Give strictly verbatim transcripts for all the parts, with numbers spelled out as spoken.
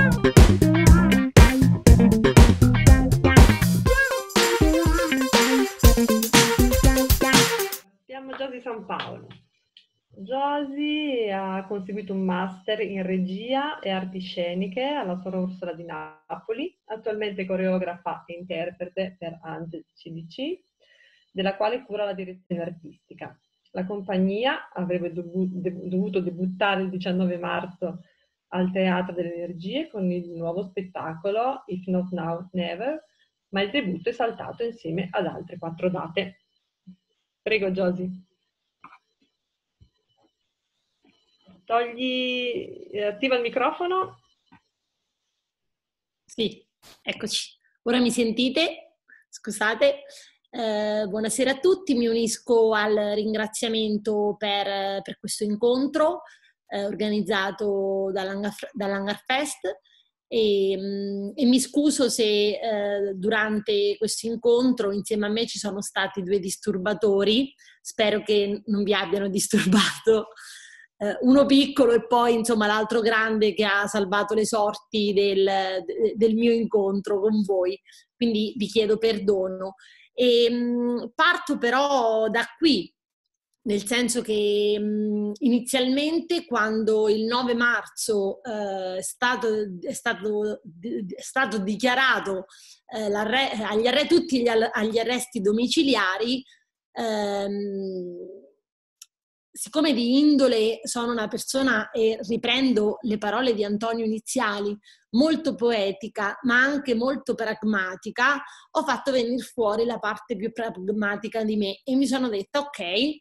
Siamo Giosy San Paolo. Giosy ha conseguito un master in regia e arti sceniche alla Sora Orsola di Napoli, attualmente coreografa e interprete per Angel C D C, della quale cura la direzione artistica. La compagnia avrebbe dovu- de- dovuto debuttare il diciannove marzo al Teatro delle Energie con il nuovo spettacolo If Not Now Never, ma il debutto è saltato insieme ad altre quattro date. Prego, Giosy. Togli, eh, attiva il microfono. Sì, eccoci. Ora mi sentite? Scusate. Eh, buonasera a tutti, mi unisco al ringraziamento per, per questo incontro eh, organizzato dall'Hangarfest e, mh, e mi scuso se eh, durante questo incontro insieme a me ci sono stati due disturbatori, spero che non vi abbiano disturbato. Uh, uno piccolo e poi insomma l'altro grande che ha salvato le sorti del, del mio incontro con voi, quindi vi chiedo perdono. E, mh, parto però da qui, nel senso che mh, inizialmente quando il nove marzo uh, è, stato, è, stato, è stato dichiarato uh, agli arre- tutti gli, agli arresti domiciliari, um, siccome di indole sono una persona, e riprendo le parole di Antonio iniziali, molto poetica ma anche molto pragmatica, ho fatto venire fuori la parte più pragmatica di me e mi sono detta ok, eh,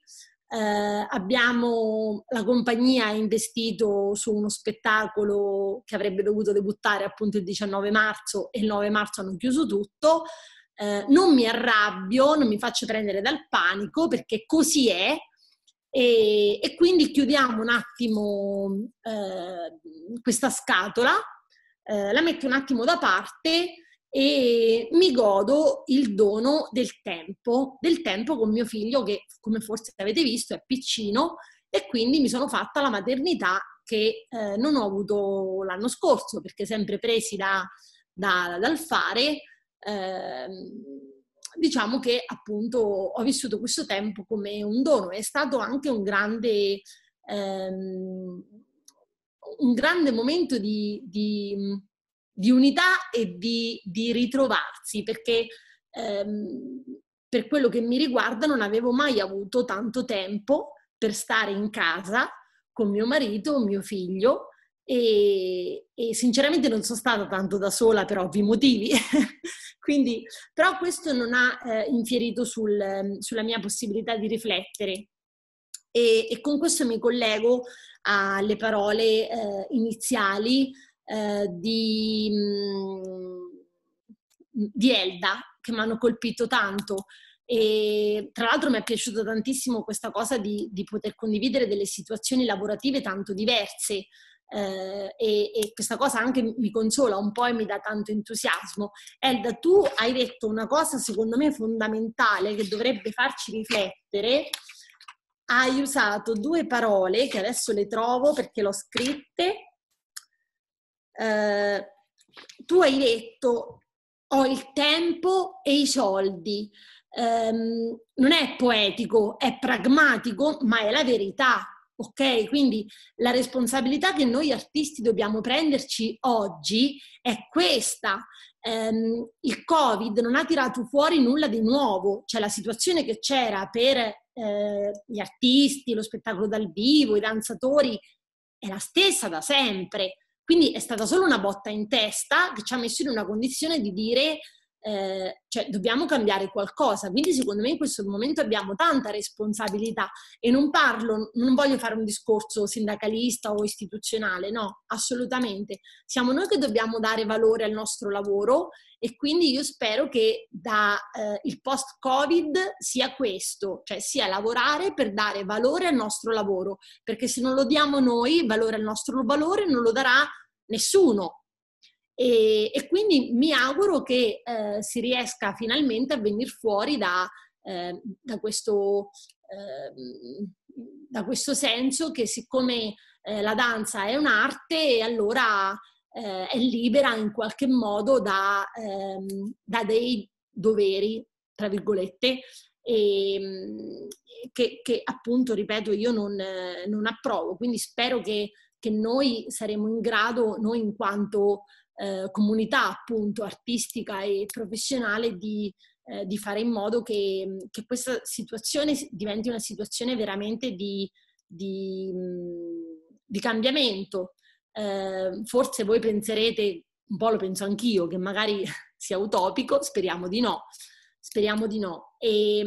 abbiamo, la compagnia ha investito su uno spettacolo che avrebbe dovuto debuttare appunto il diciannove marzo e il nove marzo hanno chiuso tutto, eh, non mi arrabbio, non mi faccio prendere dal panico perché così è. E, e quindi chiudiamo un attimo eh, questa scatola, eh, la metto un attimo da parte e mi godo il dono del tempo, del tempo con mio figlio che, come forse avete visto, è piccino e quindi mi sono fatta la maternità che eh, non ho avuto l'anno scorso perché sempre presi da, da, dal fare. Eh, diciamo che appunto ho vissuto questo tempo come un dono, è stato anche un grande, ehm, un grande momento di, di, di unità e di, di ritrovarsi, perché ehm, per quello che mi riguarda non avevo mai avuto tanto tempo per stare in casa con mio marito, mio figlio, e, e sinceramente non sono stata tanto da sola per ovvi motivi. Quindi, però questo non ha eh, infierito sul, sulla mia possibilità di riflettere e, e con questo mi collego alle parole eh, iniziali eh, di, mh, di Elda che mi hanno colpito tanto. E tra l'altro mi è piaciuta tantissimo questa cosa di, di poter condividere delle situazioni lavorative tanto diverse. Eh, e, e questa cosa anche mi consola un po' e mi dà tanto entusiasmo. Elda, tu hai detto una cosa secondo me fondamentale che dovrebbe farci riflettere. Hai usato due parole che adesso le trovo perché l'ho scritte. Eh, tu hai detto ho il tempo e i soldi. Um, non è poetico, è pragmatico, ma è la verità. Ok? Quindi la responsabilità che noi artisti dobbiamo prenderci oggi è questa. Um, il Covid non ha tirato fuori nulla di nuovo, cioè la situazione che c'era per eh, gli artisti, lo spettacolo dal vivo, i danzatori è la stessa da sempre. Quindi è stata solo una botta in testa che ci ha messo in una condizione di dire Eh, cioè dobbiamo cambiare qualcosa, quindi secondo me in questo momento abbiamo tanta responsabilità e non parlo, non voglio fare un discorso sindacalista o istituzionale, no, assolutamente, siamo noi che dobbiamo dare valore al nostro lavoro e quindi io spero che da eh, il post-Covid sia questo, cioè sia lavorare per dare valore al nostro lavoro, perché se non lo diamo noi, valore al nostro valore, non lo darà nessuno. E, e quindi mi auguro che eh, si riesca finalmente a venire fuori da, eh, da, questo, eh, da questo senso che siccome eh, la danza è un'arte, allora eh, è libera in qualche modo da, ehm, da dei doveri, tra virgolette, e, che, che appunto, ripeto, io non, non approvo. Quindi spero che, che noi saremo in grado, noi in quanto eh, comunità appunto artistica e professionale, di, eh, di fare in modo che, che questa situazione diventi una situazione veramente di, di, di cambiamento. Eh, forse voi penserete, un po' lo penso anch'io, che magari sia utopico, speriamo di no. Speriamo di no. E,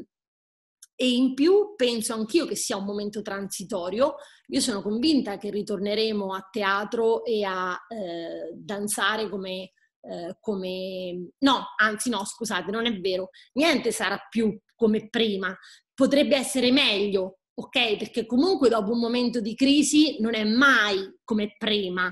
e in più penso anch'io che sia un momento transitorio. Io sono convinta che ritorneremo a teatro e a eh, danzare come, eh, come... No, anzi no, scusate, non è vero. Niente sarà più come prima. Potrebbe essere meglio, ok? Perché comunque dopo un momento di crisi non è mai come prima.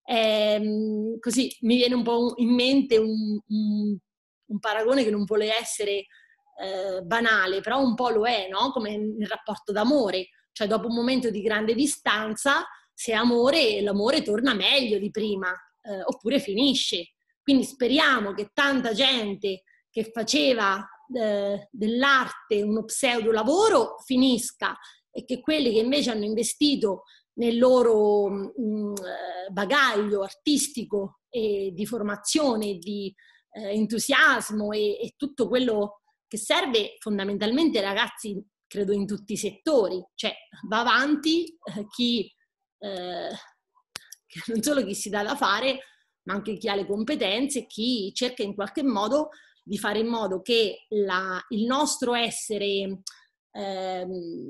Eh, così mi viene un po' in mente un... un un paragone che non vuole essere eh, banale, però un po' lo è, no? Come nel rapporto d'amore, cioè dopo un momento di grande distanza, se è amore, l'amore torna meglio di prima, eh, oppure finisce. Quindi speriamo che tanta gente che faceva eh, dell'arte uno pseudo lavoro finisca, e che quelli che invece hanno investito nel loro mh, bagaglio artistico e di formazione, di Eh, entusiasmo e, e tutto quello che serve fondamentalmente, ragazzi, credo in tutti i settori, cioè va avanti eh, chi eh, non solo chi si dà da fare, ma anche chi ha le competenze, chi cerca in qualche modo di fare in modo che la, il nostro essere eh,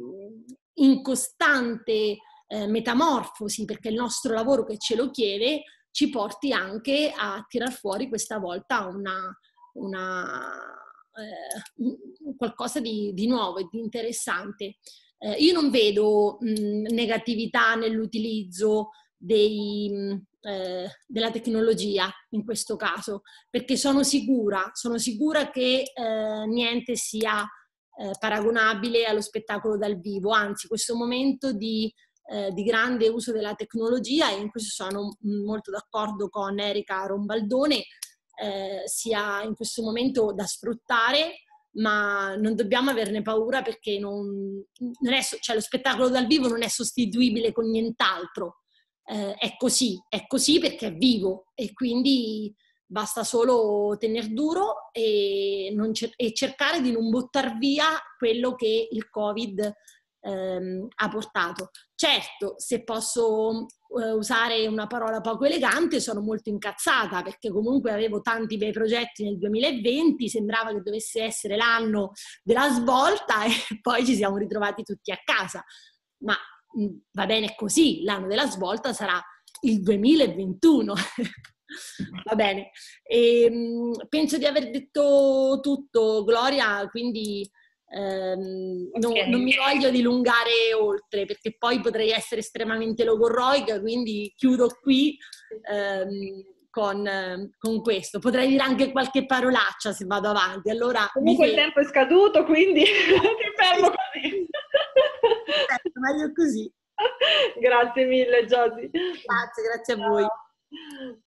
in costante eh, metamorfosi, perché è il nostro lavoro che ce lo chiede, ci porti anche a tirar fuori questa volta una, una, eh, qualcosa di, di nuovo e di interessante. Eh, io non vedo mh, negatività nell'utilizzo dei, eh, della tecnologia in questo caso, perché sono sicura, sono sicura che eh, niente sia eh, paragonabile allo spettacolo dal vivo, anzi questo momento di Eh, di grande uso della tecnologia, e in questo sono molto d'accordo con Erika Rombaldone, eh, sia in questo momento da sfruttare, ma non dobbiamo averne paura, perché non, non è, cioè lo spettacolo dal vivo non è sostituibile con nient'altro, eh, è così, è così perché è vivo, e quindi basta solo tener duro e, non cer- e cercare di non buttar via quello che il Covid ehm, ha portato. Certo, se posso eh, usare una parola poco elegante, sono molto incazzata, perché comunque avevo tanti bei progetti nel duemilaventi, sembrava che dovesse essere l'anno della svolta e poi ci siamo ritrovati tutti a casa. Ma mh, va bene così, l'anno della svolta sarà il duemilaventuno. Va bene. E, mh, penso di aver detto tutto, Gloria, quindi ehm, no, Okay. non mi voglio dilungare oltre, perché poi potrei essere estremamente logorroica, quindi chiudo qui ehm, con, con questo. Potrei dire anche qualche parolaccia se vado avanti. Allora, Comunque il vi tempo è scaduto, quindi ti fermo così. Perfetto, meglio così. Grazie mille, Giosy. Grazie, grazie a voi. Ciao.